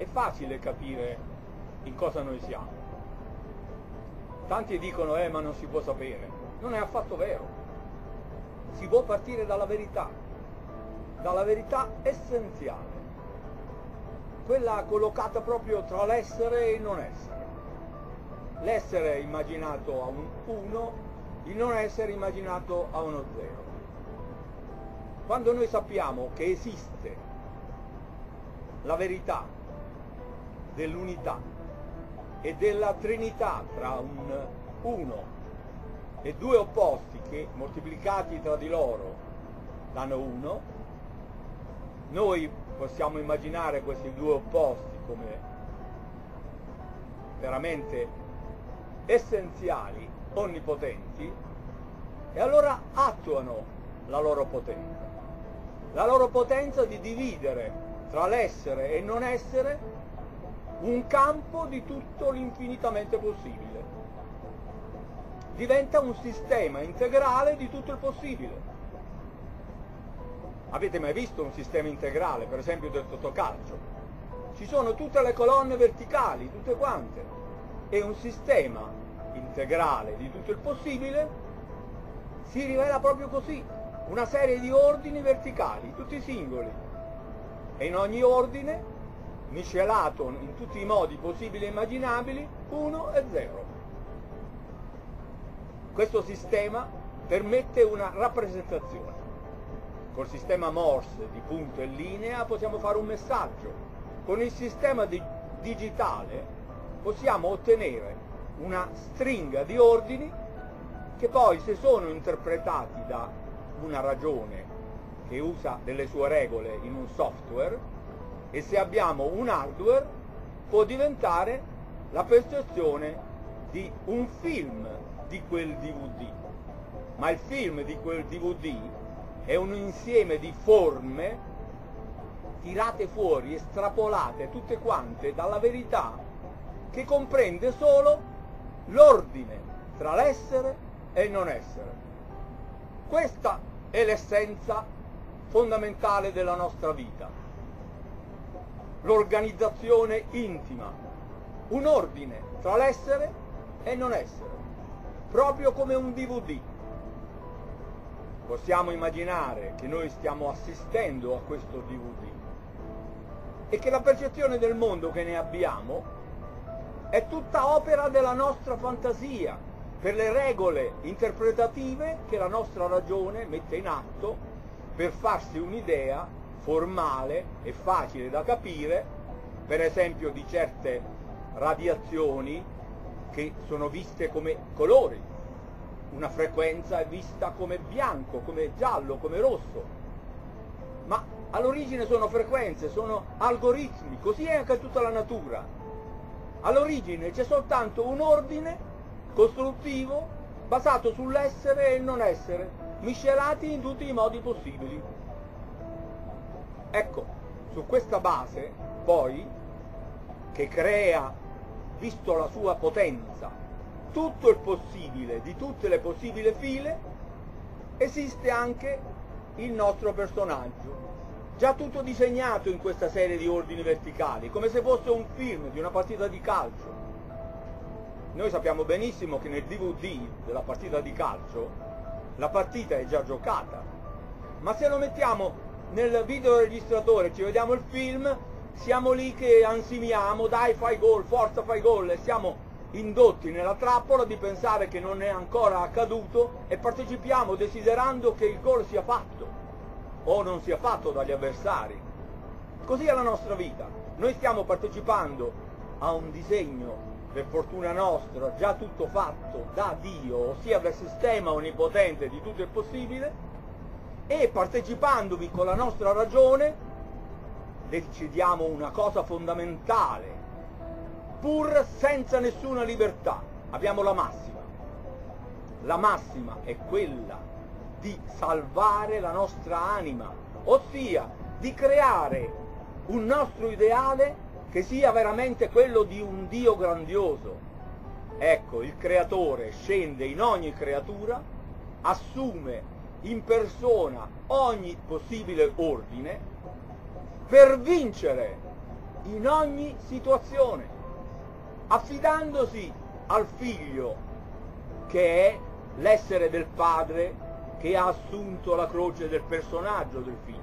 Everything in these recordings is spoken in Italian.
è facile capire in cosa noi siamo. Tanti dicono, ma non si può sapere. Non è affatto vero. Si può partire dalla verità essenziale, quella collocata proprio tra l'essere e il non essere. L'essere immaginato a un 1, il non essere immaginato a uno 0. Quando noi sappiamo che esiste la verità dell'unità e della trinità tra un 1 e due opposti che moltiplicati tra di loro danno 1, noi possiamo immaginare questi due opposti come veramente essenziali, onnipotenti, e allora attuano la loro potenza di dividere tra l'essere e il non essere un campo di tutto l'infinitamente possibile. Diventa un sistema integrale di tutto il possibile. Avete mai visto un sistema integrale, per esempio del totocalcio? Ci sono tutte le colonne verticali, tutte quante, e un sistema integrale di tutto il possibile si rivela proprio così, una serie di ordini verticali, tutti singoli, e in ogni ordine, miscelato in tutti i modi possibili e immaginabili, 1 e 0. Questo sistema permette una rappresentazione. Col sistema Morse di punto e linea possiamo fare un messaggio. Con il sistema digitale possiamo ottenere una stringa di ordini che poi, se sono interpretati da una ragione che usa delle sue regole in un software, e se abbiamo un hardware, può diventare la percezione di un film di quel DVD. Ma il film di quel DVD è un insieme di forme tirate fuori, estrapolate tutte quante dalla verità, che comprende solo l'ordine tra l'essere e il non essere. Questa è l'essenza fondamentale della nostra vita, l'organizzazione intima, un ordine tra l'essere e il non essere, proprio come un DVD. Possiamo immaginare che noi stiamo assistendo a questo DVD e che la percezione del mondo che ne abbiamo è tutta opera della nostra fantasia, per le regole interpretative che la nostra ragione mette in atto per farsi un'idea formale e facile da capire, per esempio di certe radiazioni che sono viste come colori. Una frequenza è vista come bianco, come giallo, come rosso, ma all'origine sono frequenze, sono algoritmi, così è anche tutta la natura. All'origine c'è soltanto un ordine costruttivo basato sull'essere e il non essere, miscelati in tutti i modi possibili. Ecco, su questa base, poi, che crea, visto la sua potenza, tutto il possibile di tutte le possibili file, esiste anche il nostro personaggio, già tutto disegnato in questa serie di ordini verticali, come se fosse un film di una partita di calcio. Noi sappiamo benissimo che nel DVD della partita di calcio la partita è già giocata, ma se lo mettiamo nel videoregistratore e ci vediamo il film, siamo lì che ansimiamo, dai fai gol, forza fai gol, e siamo indotti nella trappola di pensare che non è ancora accaduto e partecipiamo desiderando che il gol sia fatto o non sia fatto dagli avversari. Così è la nostra vita. Noi stiamo partecipando a un disegno, per fortuna nostra, già tutto fatto da Dio, ossia dal sistema onnipotente di tutto il possibile, e partecipandovi con la nostra ragione decidiamo una cosa fondamentale, pur senza nessuna libertà. Abbiamo la massima. La massima è quella di salvare la nostra anima, ossia di creare un nostro ideale che sia veramente quello di un Dio grandioso. Ecco, il Creatore scende in ogni creatura, assume in persona ogni possibile ordine per vincere in ogni situazione, affidandosi al figlio, che è l'essere del padre che ha assunto la croce del personaggio del figlio.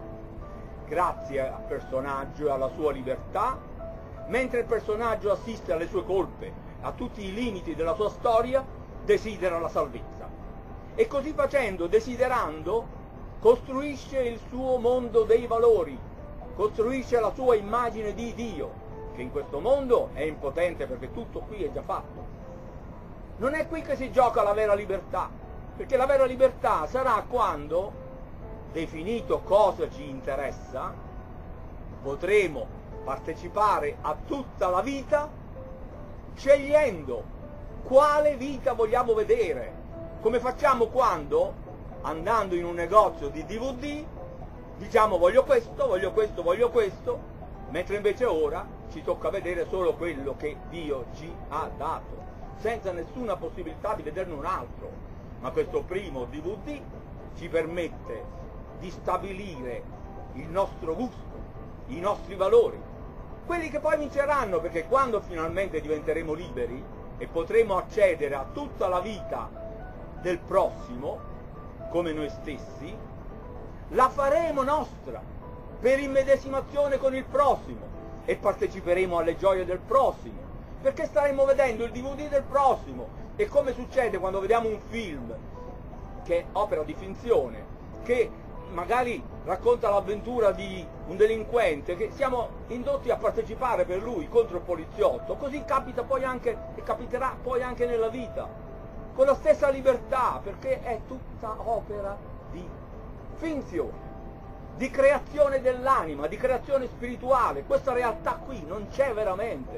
Grazie al personaggio e alla sua libertà, mentre il personaggio assiste alle sue colpe, a tutti i limiti della sua storia, desidera la salvezza. E così facendo, desiderando, costruisce il suo mondo dei valori, costruisce la sua immagine di Dio, che in questo mondo è impotente perché tutto qui è già fatto. Non è qui che si gioca la vera libertà, perché la vera libertà sarà quando, definito cosa ci interessa, potremo partecipare a tutta la vita scegliendo quale vita vogliamo vedere, come facciamo quando, andando in un negozio di DVD, diciamo voglio questo, voglio questo, voglio questo, mentre invece ora ci tocca vedere solo quello che Dio ci ha dato, senza nessuna possibilità di vederne un altro. Ma questo primo DVD ci permette di stabilire il nostro gusto, i nostri valori, quelli che poi vinceranno, perché quando finalmente diventeremo liberi e potremo accedere a tutta la vita del prossimo, come noi stessi, la faremo nostra, per immedesimazione con il prossimo, e parteciperemo alle gioie del prossimo, perché staremo vedendo il DVD del prossimo. E come succede quando vediamo un film che è opera di finzione, che magari racconta l'avventura di un delinquente, che siamo indotti a partecipare per lui contro il poliziotto, così capita poi anche, e capiterà poi anche nella vita, con la stessa libertà, perché è tutta opera di finzione, di creazione dell'anima, di creazione spirituale. Questa realtà qui non c'è veramente.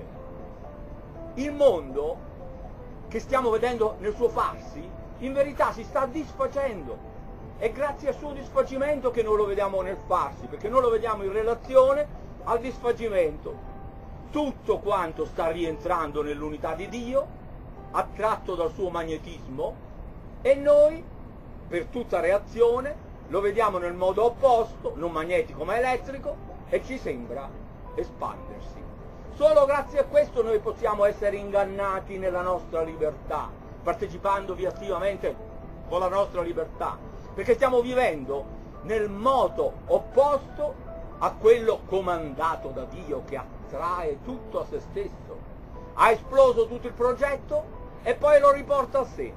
Il mondo che stiamo vedendo nel suo farsi, in verità si sta disfacendo. È grazie al suo disfacimento che non lo vediamo nel farsi, perché noi lo vediamo in relazione al disfacimento. Tutto quanto sta rientrando nell'unità di Dio, attratto dal suo magnetismo, e noi, per tutta reazione, lo vediamo nel modo opposto, non magnetico ma elettrico, e ci sembra espandersi. Solo grazie a questo noi possiamo essere ingannati nella nostra libertà, partecipandovi attivamente con la nostra libertà, perché stiamo vivendo nel moto opposto a quello comandato da Dio, che attrae tutto a se stesso. Ha esploso tutto il progetto e poi lo riporta a sé.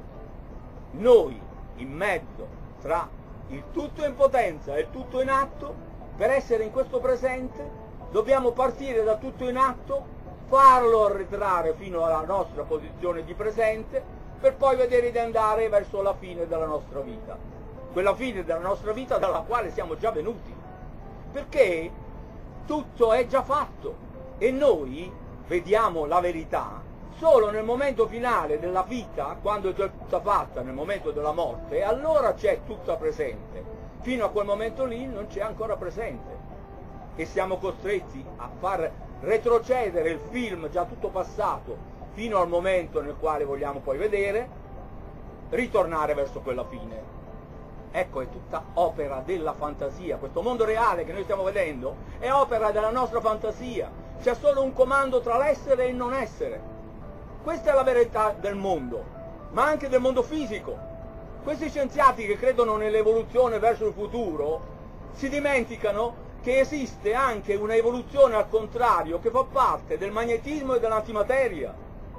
Noi, in mezzo tra il tutto in potenza e il tutto in atto, per essere in questo presente, dobbiamo partire da tutto in atto, farlo arretrare fino alla nostra posizione di presente, per poi vedere di andare verso la fine della nostra vita. Quella fine della nostra vita dalla quale siamo già venuti. Perché tutto è già fatto e noi vediamo la verità solo nel momento finale della vita, quando è già tutta fatta, nel momento della morte, allora c'è tutta presente. Fino a quel momento lì non c'è ancora presente. E siamo costretti a far retrocedere il film già tutto passato fino al momento nel quale vogliamo poi vedere, ritornare verso quella fine. Ecco, è tutta opera della fantasia. Questo mondo reale che noi stiamo vedendo è opera della nostra fantasia. C'è solo un comando tra l'essere e il non essere. Questa è la verità del mondo, ma anche del mondo fisico. Questi scienziati che credono nell'evoluzione verso il futuro si dimenticano che esiste anche una evoluzione al contrario, che fa parte del magnetismo e dell'antimateria.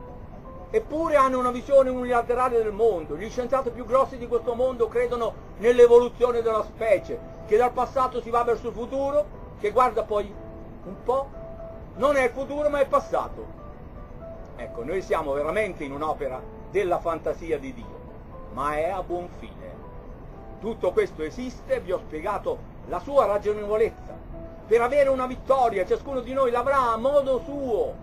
Eppure hanno una visione unilaterale del mondo. Gli scienziati più grossi di questo mondo credono nell'evoluzione della specie, che dal passato si va verso il futuro, che guarda poi un po', non è il futuro ma è il passato. Ecco, noi siamo veramente in un'opera della fantasia di Dio, ma è a buon fine. Tutto questo esiste, vi ho spiegato la sua ragionevolezza. Per avere una vittoria ciascuno di noi l'avrà a modo suo.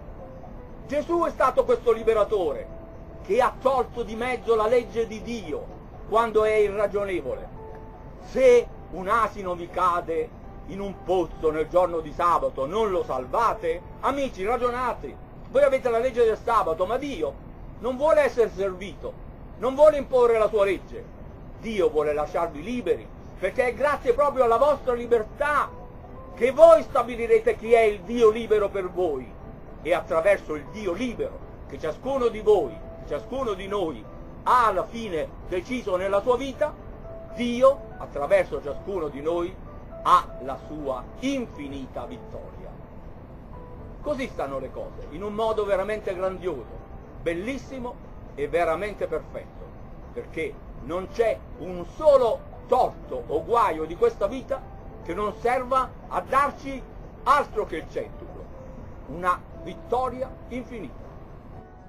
Gesù è stato questo liberatore che ha tolto di mezzo la legge di Dio quando è irragionevole. Se un asino vi cade in un pozzo nel giorno di sabato, non lo salvate? Amici, ragionate. Voi avete la legge del sabato, ma Dio non vuole essere servito, non vuole imporre la sua legge. Dio vuole lasciarvi liberi, perché è grazie proprio alla vostra libertà che voi stabilirete chi è il Dio libero per voi, e attraverso il Dio libero che ciascuno di voi, ciascuno di noi ha alla fine deciso nella sua vita, Dio attraverso ciascuno di noi ha la sua infinita vittoria. Così stanno le cose, in un modo veramente grandioso, bellissimo e veramente perfetto, perché non c'è un solo torto o guaio di questa vita che non serva a darci altro che il centuplo, una vittoria infinita.